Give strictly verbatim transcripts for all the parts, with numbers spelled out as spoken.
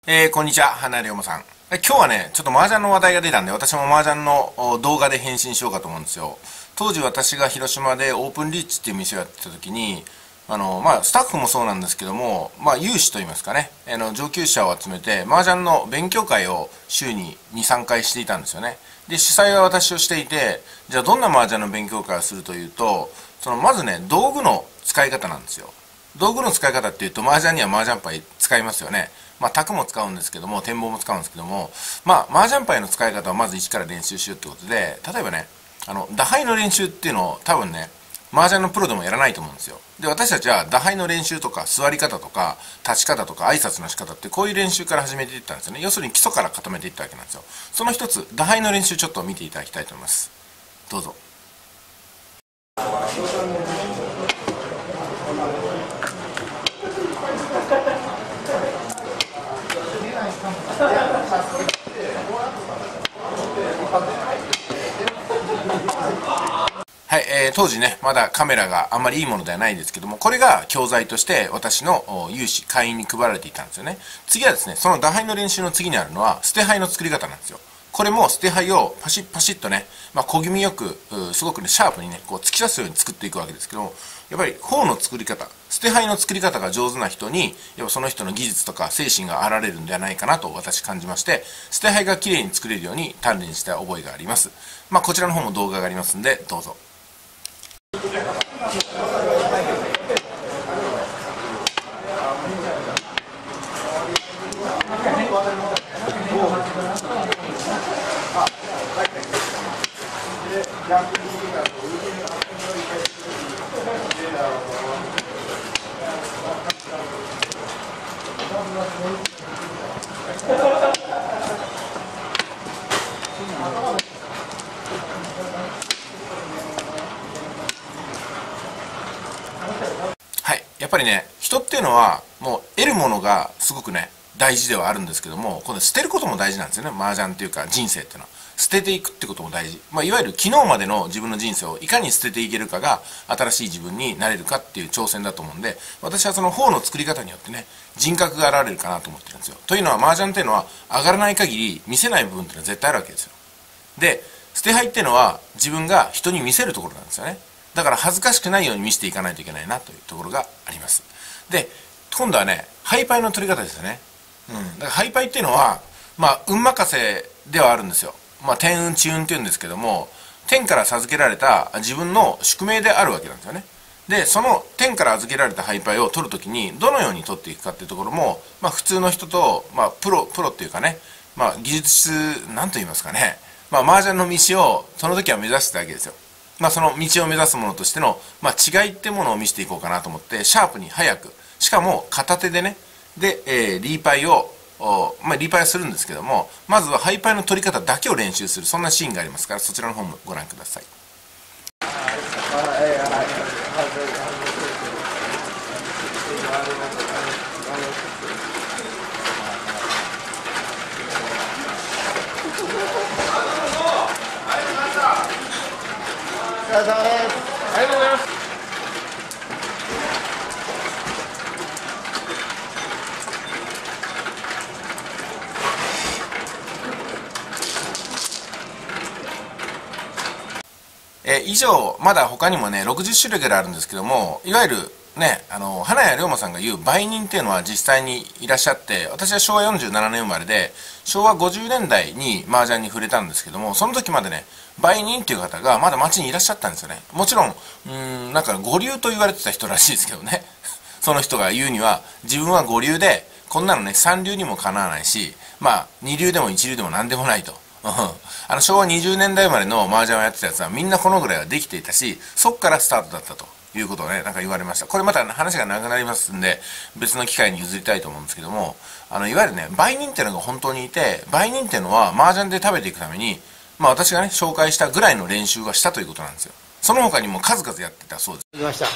えー、こんにちは、花龍馬さん。え今日はね、ちょっと麻雀の話題が出たんで、私も麻雀のお動画で返信しようかと思うんですよ。当時私が広島でオープンリーチっていう店をやってた時に、あの、まあ、スタッフもそうなんですけども、まあ、有志といいますかね、あの、上級者を集めて、麻雀の勉強会を週にに、さんかいしていたんですよね。で、主催は私をしていて、じゃあどんな麻雀の勉強会をするというと、その、まずね、道具の使い方なんですよ。道具の使い方っていうと、麻雀には麻雀牌使いますよね。まあ、卓も使うんですけども、展望も使うんですけども、まあ、麻雀牌の使い方をまず一から練習しようってことで、例えばね、あの、打牌の練習っていうのを多分ね、麻雀のプロでもやらないと思うんですよ。で、私たちは打牌の練習とか、座り方とか、立ち方とか、挨拶の仕方って、こういう練習から始めていったんですよね。要するに基礎から固めていったわけなんですよ。その一つ、打牌の練習ちょっと見ていただきたいと思います。どうぞ。はい、えー、当時ね、まだカメラがあんまりいいものではないですけども、これが教材として私の有志、会員に配られていたんですよね。次はですね、その打牌の練習の次にあるのは、捨て牌の作り方なんですよ。これも捨て牌をパシッパシッとね、まあ、小気味よく、すごくね、シャープにね、こう突き出すように作っていくわけですけど、やっぱり方の作り方、捨て牌の作り方が上手な人に、やっぱその人の技術とか精神があられるんではないかなと私感じまして、捨て牌が綺麗に作れるように鍛錬した覚えがあります。まあ、こちらの方も動画がありますんで、どうぞ。はい。やっぱりね、人っていうのは、もう得るものがすごくね、大事ではあるんですけども、この捨てることも大事なんですよね。麻雀っていうか人生っていうのは。捨てていくってことも大事。まあ、いわゆる昨日までの自分の人生をいかに捨てていけるかが新しい自分になれるかっていう挑戦だと思うんで、私はその方の作り方によってね、人格が現れるかなと思ってるんですよ。というのは麻雀っていうのは上がらない限り見せない部分っていうのは絶対あるわけですよ。で、捨て牌っていうのは自分が人に見せるところなんですよね。だから恥ずかしくないように見せていかないといけないなというところがあります。で、今度はね、ハイパイの取り方ですよね。うん。だからハイパイっていうのは、まあ、運任せではあるんですよ。まあ、天運地運っていうんですけども、天から授けられた自分の宿命であるわけなんですよね。で、その天から預けられたハイパイを取るときに、どのように取っていくかっていうところも、まあ、普通の人と、まあ、プロ、プロっていうかね、まあ、技術室、なんと言いますかね、まあ、麻雀の道を、その時は目指してたわけですよ。まあ、その道を目指すものとしての、まあ、違いってものを見せていこうかなと思って、シャープに早く、しかも片手でね、で、えー、リーパイを、まあ、リーパイはするんですけども、まずはハイパイの取り方だけを練習する、そんなシーンがありますから、そちらの方もご覧ください。 お疲れ様です。ありがとうございます。 えー、以上、まだ他にもね、ろくじゅっしゅるいぐらいあるんですけども、いわゆるね、あの、花屋龍馬さんが言う売人っていうのは実際にいらっしゃって、私はしょうわよんじゅうななねん生まれで、しょうわごじゅうねんだいに麻雀に触れたんですけども、その時までね、売人っていう方がまだ街にいらっしゃったんですよね。もちろん、うーん、なんか五流と言われてた人らしいですけどね。その人が言うには、自分は五流で、こんなのね、三流にもかなわないし、まあ、二流でも一流でも何でもないと。あの昭和にじゅうねんだい生まれの麻雀をやってたやつはみんなこのぐらいはできていたし、そっからスタートだったということをね、なんか言われました。これまた話が長くなりますんで、別の機会に譲りたいと思うんですけども、あの、いわゆるね、売人っていうのが本当にいて、売人っていうのは麻雀で食べていくために、まあ私がね、紹介したぐらいの練習はしたということなんですよ。その他にも数々やってたそうです。 できました。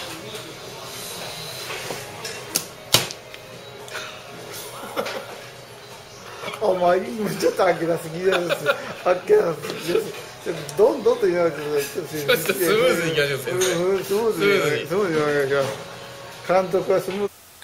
お前ちょっとあっけなすぎです。あっけなすぎです。どんどんと言われてください。ちょっとスムーズにいきましょう、先生。 スムーズに、スムーズにお願いします。監督はスムーズ。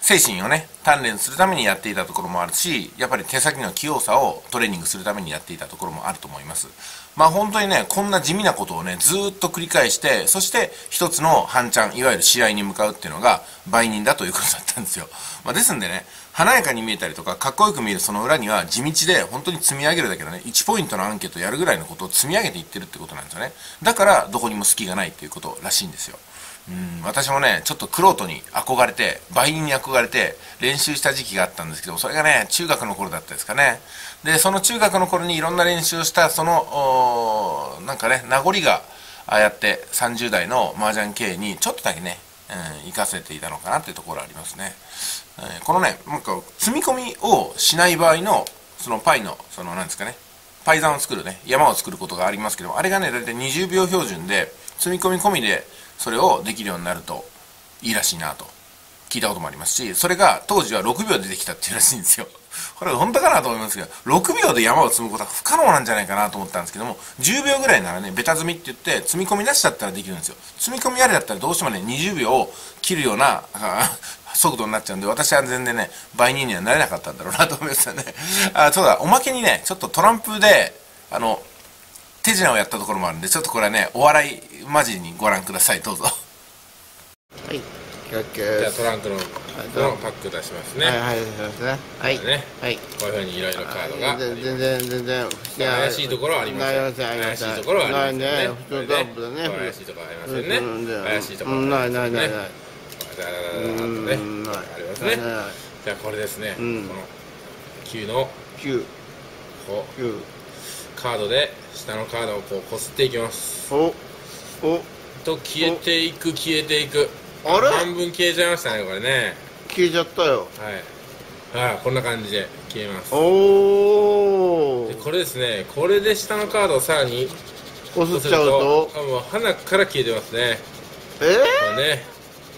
精神をね、鍛錬するためにやっていたところもあるし、やっぱり手先の器用さをトレーニングするためにやっていたところもあると思います。まあ本当にね、こんな地味なことをね、ずーっと繰り返して、そして一つの半チャン、いわゆる試合に向かうっていうのが売人だということだったんですよ。まあですんでね、華やかに見えたりとか、かっこよく見えるその裏には地道で本当に積み上げるだけのね、いちポイントのアンケートやるぐらいのことを積み上げていってるってことなんですよね。だからどこにも隙がないっていうことらしいんですよ。うん、私もね、ちょっと玄人に憧れて、売人に憧れて練習した時期があったんですけど、それがね、中学の頃だったですかね。で、その中学の頃にいろんな練習をした、その、なんかね、名残が、ああやってさんじゅう代の麻雀経営にちょっとだけね、うん、活かせていたのかなっていうところありますね。えー、このね、なんか積み込みをしない場合の、そのパイの、そのなんですかね、パイ山を作るね、山を作ることがありますけど、あれがね、だいたいにじゅうびょう標準で、積み込み込みで、それをできるようになるといいらしいなと聞いたこともありますし、それが当時はろくびょうでできたっていうらしいんですよ。これ本当かなと思いますけど、ろくびょうで山を積むことは不可能なんじゃないかなと思ったんですけども、じゅうびょうぐらいならね、ベタ積みって言って積み込みなしだったらできるんですよ。積み込みありだったらどうしてもね、にじゅうびょうを切るような速度になっちゃうんで、私は全然ね、売人にはなれなかったんだろうなと思いますよね。あ、そうだ、おまけにね、ちょっとトランプであの手品をやったところもあるんで、ちょっとこれはね、お笑いマジにご覧ください。どうぞ。はい、 じゃあトランクののパック出しますね。 はいはい、そうですね。はいね、はい、こういうふうにいろいろカードが全然全然怪しいところはありません。怪しいところはありませんね。 普通トランプだね。 怪しいところはありませんね。怪しいところないないないない。 ありますね。じゃあこれですね。このきゅうのきゅうカードで下のカードをこうこすっていきます。 おおと消えていく消えていく。 あれ半分消えちゃいましたね、これね。 消えちゃったよ。 はいはい、こんな感じで消えます。 おお。 でこれですね、これで下のカードをさらにこすっちゃうと、 あ、もう鼻から消えてますね。 えー、これね、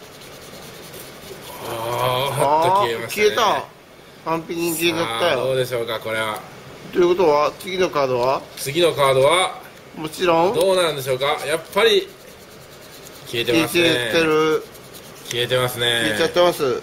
あーはっと消えましたね。 消えた。完璧に消えちゃったよ。 どうでしょうか、これは。 ということは次のカードは次のカードはもちろんどうなんでしょうか。やっぱり消えてますね。 消えてる。 消えてますね。 消えちゃってます。はい。で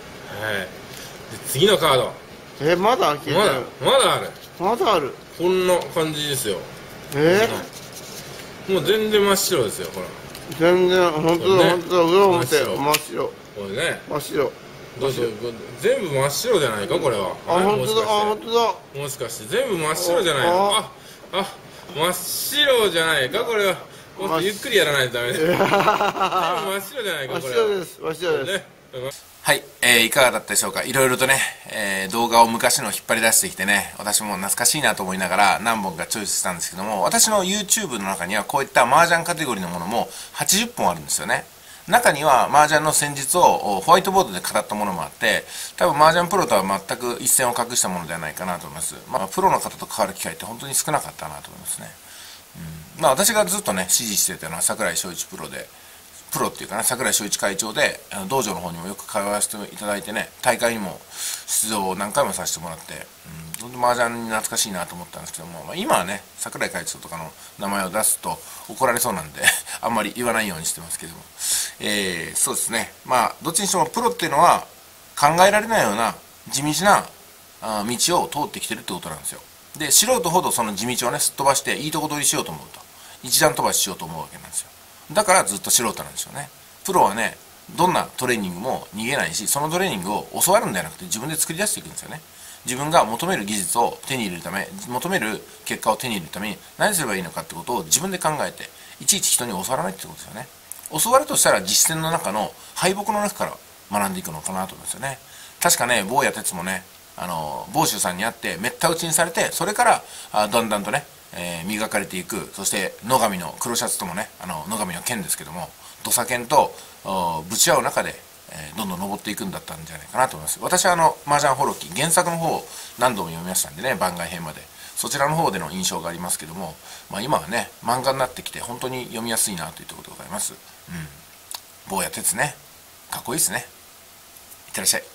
次のカード。 え、まだ消えてる。 まだまだある。 まだある。 こんな感じですよ。 えー、もう全然真っ白ですよ、ほら。 全然本当だ、本当だ、裏表真っ白。 これね。 真っ白。 どうしよう、全部真っ白じゃないか、これは。 あ、本当だ、あ、本当だ。もしかして全部真っ白じゃないの。あ、あ、真っ白じゃないか、これは。もっとゆっくりやらないとダメです。全部真っ白じゃないか、これは。 真っ白です、真っ白です。 はい、えー、いかがだったでしょうか。いろいろとね、えー、動画を昔の引っ張り出してきてね、私も懐かしいなと思いながら何本かチョイスしたんですけども、私の YouTube の中にはこういった麻雀カテゴリーのものもはちじゅっぽんあるんですよね。中には麻雀の戦術をホワイトボードで語ったものもあって、多分麻雀プロとは全く一線を画したものではないかなと思います。まあ、プロの方と関わる機会って本当に少なかったなと思いますね。うん、まあ私がずっとね、支持してたのは櫻井翔一プロで、プロっていうかね、櫻井翔一会長で、あの道場の方にもよく通わせていただいてね、大会にも出場を何回もさせてもらって、うん、本当麻雀に懐かしいなと思ったんですけども、まあ、今はね、櫻井会長とかの名前を出すと怒られそうなんで、あんまり言わないようにしてますけども、えー、そうですね、まあ、どっちにしてもプロっていうのは考えられないような地道なあ道を通ってきてるってことなんですよ。で、素人ほどその地道をね、すっ飛ばしていいとこ取りしようと思うと、一段飛ばししようと思うわけなんですよ。だからずっと素人なんですよね。プロはね、どんなトレーニングも逃げないし、そのトレーニングを教わるんではなくて自分で作り出していくんですよね。自分が求める技術を手に入れるため、求める結果を手に入れるために何すればいいのかってことを自分で考えて、いちいち人に教わらないってことですよね。教わるとしたら実践の中の敗北の中から学んでいくのかなと思うんですよね。確かね、坊や哲もね、あの、坊主さんに会ってめった打ちにされて、それからあだんだんとね、えー、磨かれていく。そして野上の黒シャツともね、あの野上の剣ですけども、土佐剣とぶち合う中で、えー、どんどん登っていくんだったんじゃないかなと思います。私はあの麻雀ホロキ原作の方を何度も読みましたんでね、番外編までそちらの方での印象がありますけども、まあ、今はね漫画になってきて本当に読みやすいなというところでございます。うん、坊や哲ね、かっこいいですね。いってらっしゃい。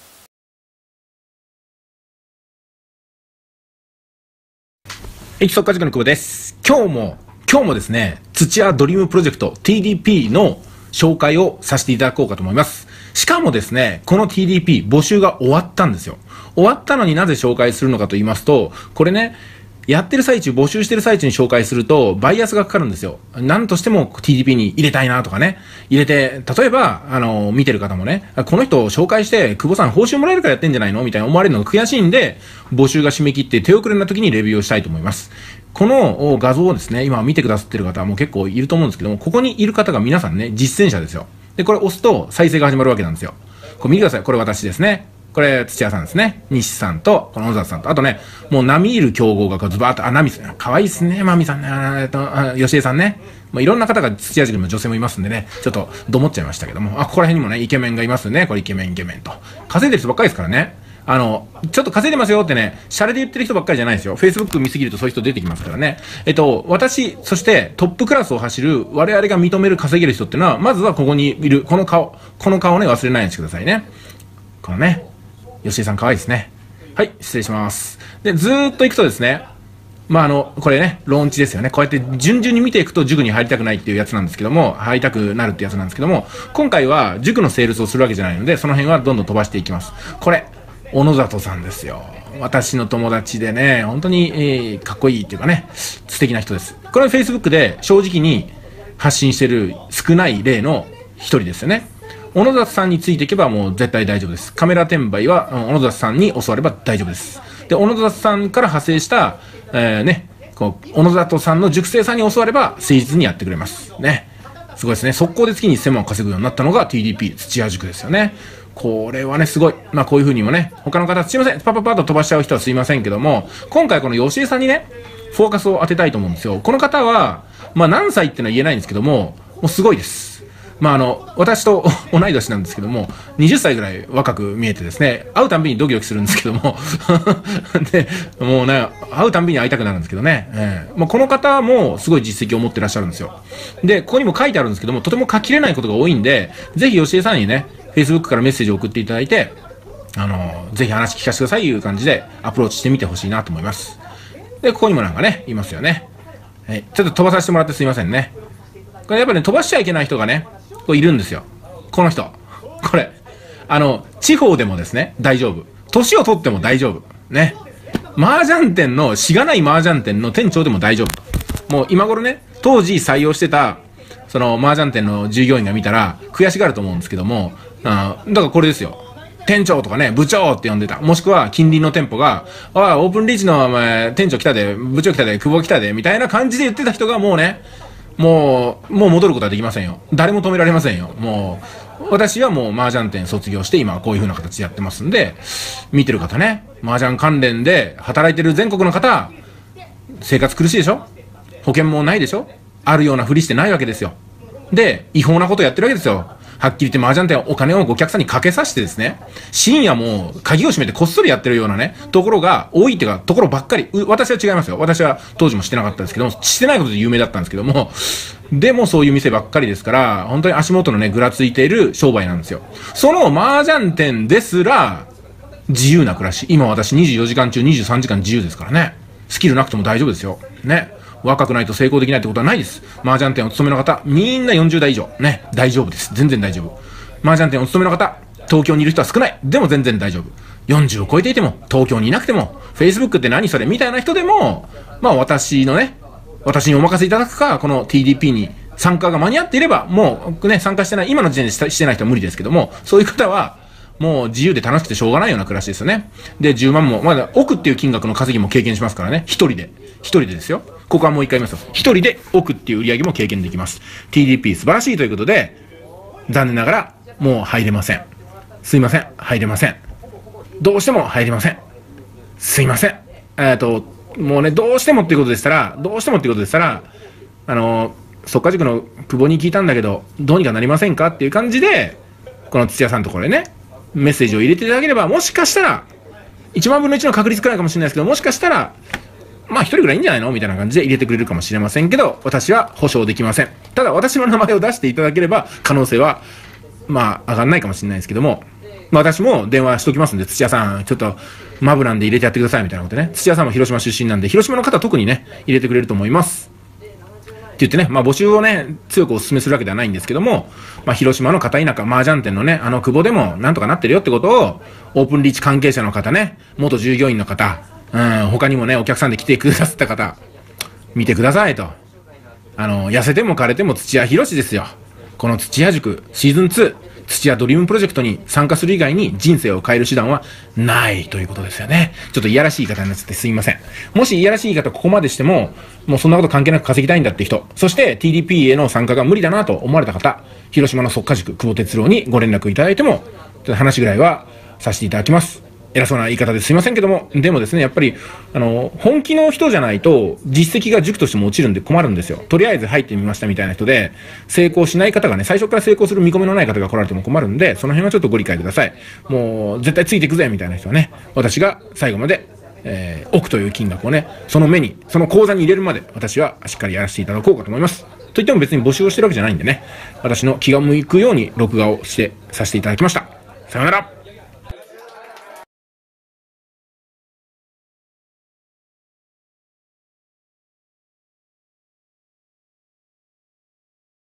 基礎家塾の久保です。今日も、今日もですね、土屋ドリームプロジェクト ティーディーピー の紹介をさせていただこうかと思います。 しかもですね、この ティーディーピー 募集が終わったんですよ。終わったのになぜ紹介するのかと言いますと、これね、やってる最中、募集してる最中に紹介すると、バイアスがかかるんですよ。なんとしても ティーディーピー に入れたいなとかね。入れて、例えば、あの、見てる方もね、この人を紹介して、久保さん報酬もらえるからやってんじゃないのみたいな思われるのが悔しいんで、募集が締め切って手遅れな時にレビューをしたいと思います。この画像をですね、今見てくださってる方はもう結構いると思うんですけども、ここにいる方が皆さんね、実践者ですよ。で、これ押すと再生が始まるわけなんですよ。これ見てください。これ私ですね。これ、土屋さんですね。西さんと、この小沢さんと、あとね、もう、並みいる競合がこうズバーっと、あ、ナミさん、かわいいっすね、マミさんね、えっと、吉江さんね。もういろんな方が土屋塾にも女性もいますんでね、ちょっと、どもっちゃいましたけども、あ、ここら辺にもね、イケメンがいますね。これ、イケメン、イケメンと。稼いでる人ばっかりですからね。あの、ちょっと稼いでますよってね、シャレで言ってる人ばっかりじゃないですよ。Facebook 見すぎるとそういう人出てきますからね。えっと、私、そしてトップクラスを走る我々が認める稼げる人っていうのは、まずはここにいる、この顔、この顔をね、忘れないようにしてくださいね。このね、吉井さん可愛いですね。はい、失礼します。で、ずーっと行くとですね、まあ、あの、これね、ローンチですよね。こうやって順々に見ていくと塾に入りたくないっていうやつなんですけども、入りたくなるってやつなんですけども、今回は塾のセールスをするわけじゃないので、その辺はどんどん飛ばしていきます。これ、小野里さんですよ。私の友達でね、本当に、えー、かっこいいっていうかね、素敵な人です。これは Facebook で正直に発信してる少ない例の一人ですよね。小野里さんについていけばもう絶対大丈夫です。カメラ転売は小野里さんに教われば大丈夫です。で、小野里さんから派生した、えー、ね、こう、小野里さんの塾生さんに教われば誠実にやってくれます。ね。すごいですね。速攻で月にせんまん稼ぐようになったのが ティーディーピー 土屋塾ですよね。これはね、すごい。まあ、こういう風にもね、他の方、すいません。パパパッと飛ばしちゃう人はすいませんけども、今回この吉江さんにね、フォーカスを当てたいと思うんですよ。この方は、まあ、何歳ってのは言えないんですけども、もうすごいです。まあ、あの、私と同い年なんですけども、はたちぐらい若く見えてですね、会うたんびにドキドキするんですけども、で、もうね、会うたんびに会いたくなるんですけどね、えーまあ、この方もすごい実績を持ってらっしゃるんですよ。で、ここにも書いてあるんですけども、とても書ききれないことが多いんで、ぜひ吉江さんにね、Facebook からメッセージを送っていただいて、あの、ぜひ話聞かせてくださいという感じでアプローチしてみてほしいなと思います。で、ここにもなんかね、いますよね。はい、ちょっと飛ばさせてもらってすいませんね。これやっぱりね、飛ばしちゃいけない人がね、こういるんですよ。この人。これ。あの、地方でもですね、大丈夫。年を取っても大丈夫。ね。麻雀店の、しがない麻雀店の店長でも大丈夫と。もう今頃ね、当時採用してた、その麻雀店の従業員が見たら悔しがると思うんですけども、あだからこれですよ。店長とかね、部長って呼んでた。もしくは近隣の店舗が、ああ、オープンリーチのお前、店長来たで、部長来たで、久保来たで、みたいな感じで言ってた人がもうね、もう、もう戻ることはできませんよ。誰も止められませんよ。もう、私はもう麻雀店卒業して今こういう風な形でやってますんで、見てる方ね、麻雀関連で働いてる全国の方、生活苦しいでしょ？保険もないでしょ？あるようなふりしてないわけですよ。で、違法なことやってるわけですよ。はっきり言って麻雀店はお金をお客さんにかけさせてですね、深夜も鍵を閉めてこっそりやってるようなね、ところが多いっていうか、ところばっかり。私は違いますよ。私は当時もしてなかったですけども、してないことで有名だったんですけども、でもそういう店ばっかりですから、本当に足元のね、ぐらついている商売なんですよ。その麻雀店ですら、自由な暮らし。今私にじゅうよじかん中にじゅうさんじかん自由ですからね。スキルなくても大丈夫ですよ。ね。若くないと成功できないってことはないです。麻雀店お勤めの方、みんなよんじゅう代以上。ね。大丈夫です。全然大丈夫。麻雀店お勤めの方、東京にいる人は少ない。でも全然大丈夫。よんじゅうを超えていても、東京にいなくても、Facebook って何それみたいな人でも、まあ私のね、私にお任せいただくか、この ティーディーピー に参加が間に合っていれば、もうね、参加してない、今の時点でしてない人は無理ですけども、そういう方は、もう自由で楽しくてしょうがないような暮らしですよね。で、じゅうまんも、まだ億っていう金額の稼ぎも経験しますからね。一人で。一人でですよ。ここはもう一回言いますよ。一人で億っていう売り上げも経験できます。ティーディーピー 素晴らしいということで、残念ながら、もう入れません。すいません。入れません。どうしても入れません。すいません。えっと、もうね、どうしてもっていうことでしたら、どうしてもっていうことでしたら、あの、速稼塾の久保に聞いたんだけど、どうにかなりませんかっていう感じで、この土屋さんのところでね、メッセージを入れていただければ、もしかしたら、いちまんぶんのいちの確率くらいかもしれないですけど、もしかしたら、まあ一人ぐらいいいんじゃないのみたいな感じで入れてくれるかもしれませんけど、私は保証できません。ただ私の名前を出していただければ、可能性は、まあ上がんないかもしれないですけども、まあ私も電話しときますんで、土屋さん、ちょっと、マブなんで入れてやってくださいみたいなことね。土屋さんも広島出身なんで、広島の方特にね、入れてくれると思います。 言ってね、まあ募集をね、強くお勧めするわけではないんですけども、まあ広島の片田舎、麻雀店のね、あの久保でもなんとかなってるよってことを、オープンリーチ関係者の方ね、元従業員の方、うん、他にもね、お客さんで来てくださった方、見てくださいと。あの、痩せても枯れても土屋博士ですよ。この土屋塾シーズンツー、土屋ドリームプロジェクトに参加する以外に人生を変える手段はないということですよね。ちょっといやらしい言い方になっちゃってすいません。もしいやらしい言い方ここまでしても、もうそんなこと関係なく稼ぎたいんだって人、そして ティーディーピー への参加が無理だなと思われた方、広島の速稼塾久保哲郎にご連絡いただいても、ちょっと話ぐらいはさせていただきます。偉そうな言い方ですいませんけども、でもですね、やっぱり、あの、本気の人じゃないと、実績が塾としても落ちるんで困るんですよ。とりあえず入ってみましたみたいな人で、成功しない方がね、最初から成功する見込みのない方が来られても困るんで、その辺はちょっとご理解ください。もう、絶対ついていくぜみたいな人はね、私が最後まで、えー、億という金額をね、その目に、その口座に入れるまで、私はしっかりやらせていただこうかと思います。といっても別に募集をしてるわけじゃないんでね、私の気が向くように録画をしてさせていただきました。さよなら。